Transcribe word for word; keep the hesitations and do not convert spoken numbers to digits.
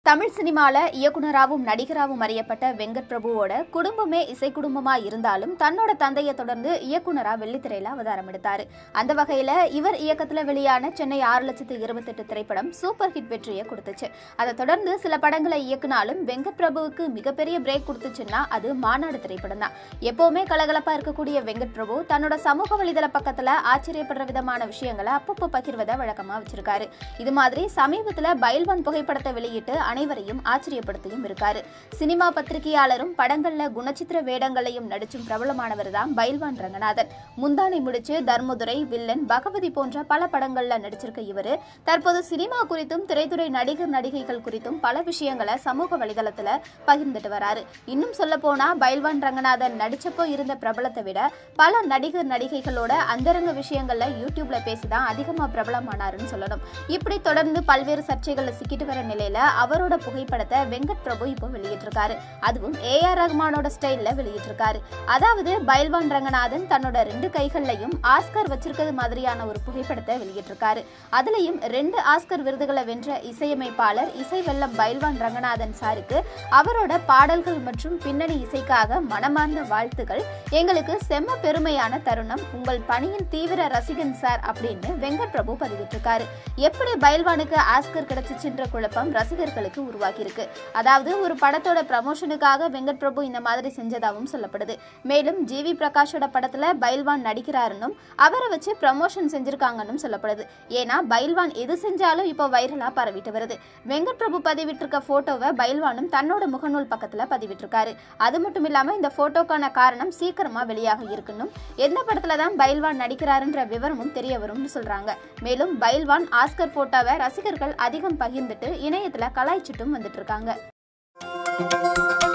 தமிழ் சினிமால இயக்குனராகவும் நடிகராகவும் அறியப்பட்ட வெங்கட் பிரபுவோட குடும்பமே இசை குடும்பமா இருந்தாலும் தன்னோட தந்தையை தொடர்ந்து இயக்குனரா வெள்ளித்திரையில அவதாரம் எடுத்தாரு. அந்த வகையில இவர் இயக்கத்துல வெளியான சென்னை ஆறு லட்சத்து இருபத்தி எட்டு திரைப்படம் சூப்பர் ஹிட் வெற்றியை கொடுத்துச்சு. அதை தொடர்ந்து சில படங்களை இயக்குனாலும் வெங்கட் பிரபுவுக்கு மிகப்பெரிய பிரேக் கொடுத்துச்சுன்னா அது மாநாடு திரைப்படம் தான். எப்பவுமே கலகலப்பா இருக்கக்கூடிய வெங்கட் பிரபு தன்னோட சமூக வலைதள பக்கத்துல ஆச்சரியப்படுற விதமான விஷயங்களை அப்பப்போ பகிர்வதை வழக்கமா வச்சிருக்காரு. இது மாதிரி சமீபத்துல பைல்வான் புகைப்படத்தை வெளியிட்டு அனைவரையும் ஆச்சரியப்படுத்தியும் இருக்காரு. சினிமா பத்திரிகையாளரும் படங்கள்ல குணச்சித்திர வேடங்களையும் நடிச்சும் பிரபலமானவர் தான் பைல்வான் ரங்கநாதன். முந்தானை முடிச்சு, தர்மதுரை, வில்லன், பகவதி போன்ற பல படங்கள்ல நடிச்சிருக்க இவரு தற்போது சினிமா குறித்தும் திரைத்துறை நடிகர் நடிகைகள் குறித்தும் பல விஷயங்களை சமூக வலைதளத்துல பகிர்ந்துட்டு வராரு. இன்னும் சொல்ல போனா பைல்வான் ரங்கநாதன் நடிச்சப்போ இருந்த பிரபலத்தை விட பல நடிகர் நடிகைகளோட அந்தரங்க விஷயங்கள்ல யூடியூப்ல பேசிதான் அதிகமா பிரபலமானாருன்னு சொல்லணும். இப்படி தொடர்ந்து பல்வேறு சர்ச்சைகளை சிக்கிட்டு வர நிலையில அவரோட புகைப்படத்தை வெங்கட் பிரபு இப்போ வெளியிட்டிருக்காரு. அதுவும் ஏ ஆர் ரஹ்மானோட ஸ்டைல்ல வெளியிட்டிருக்காரு. அதாவது பைல்வான் ரங்கநாதன் தன்னோட ரெண்டு கைகள்லையும் ஆஸ்கர் வச்சிருக்கிறது மாதிரியான ஒரு புகைப்படத்தை வெளியிட்டிருக்காரு. அதுலயும் ரெண்டு ஆஸ்கர் விருதுகளை வென்ற இசையமைப்பாளர் இசை வெல்லம் பைல்வான் ரங்கநாதன் சாருக்கு அவரோட பாடல்கள் மற்றும் பின்னணி இசைக்காக மனமார்ந்த வாழ்த்துக்கள். எங்களுக்கு செம்ம பெருமையான தருணம், உங்கள் பணியின் தீவிர ரசிகன் சார் அப்படின்னு வெங்கட் பிரபு பதிவிட்டிருக்காரு. எப்படி பைல்வானுக்கு ஆஸ்கர் கிடைச்சிச்சுன்ற குழப்பம் ரசிகர்களுக்கு உருவாகி இருக்கு. அதாவது ஒரு படத்தோட ப்ரமோஷனுக்காக வெங்கட் பிரபு இந்த மாதிரி செஞ்சதாகவும் சொல்லப்படுது. மேலும் ஜி வி பிரகாஷோட படத்துல பைல்வான் நடிக்கிறாருன்னும் அவரை வச்சு ப்ரமோஷன் செஞ்சிருக்காங்கன்னு சொல்லப்படுது. ஏன்னா பைல்வான் எது செஞ்சாலும் இப்போ வைரலா பரவிட்டு வருது. வெங்கட் பிரபு பதிவிட்டிருக்க போட்டோவை பைல்வானும் தன்னோட முகநூல் பக்கத்துல பதிவிட்டிருக்காரு. அது மட்டும் இல்லாம இந்த போட்டோக்கான காரணம் சீக்கிரமா வெளியாக இருக்குன்னும் எந்த படத்துல தான் பைல்வான் நடிக்கிறாருன்ற விவரமும் தெரிய வரும்னு சொல்றாங்க. மேலும் பைல்வான் ஆஸ்கர் போட்டோவை ரசிகர்கள் அதிகம் பகிர்ந்துட்டு இணையத்துல கலாய்ச்சிட்டும் வந்துட்டு இருக்காங்க.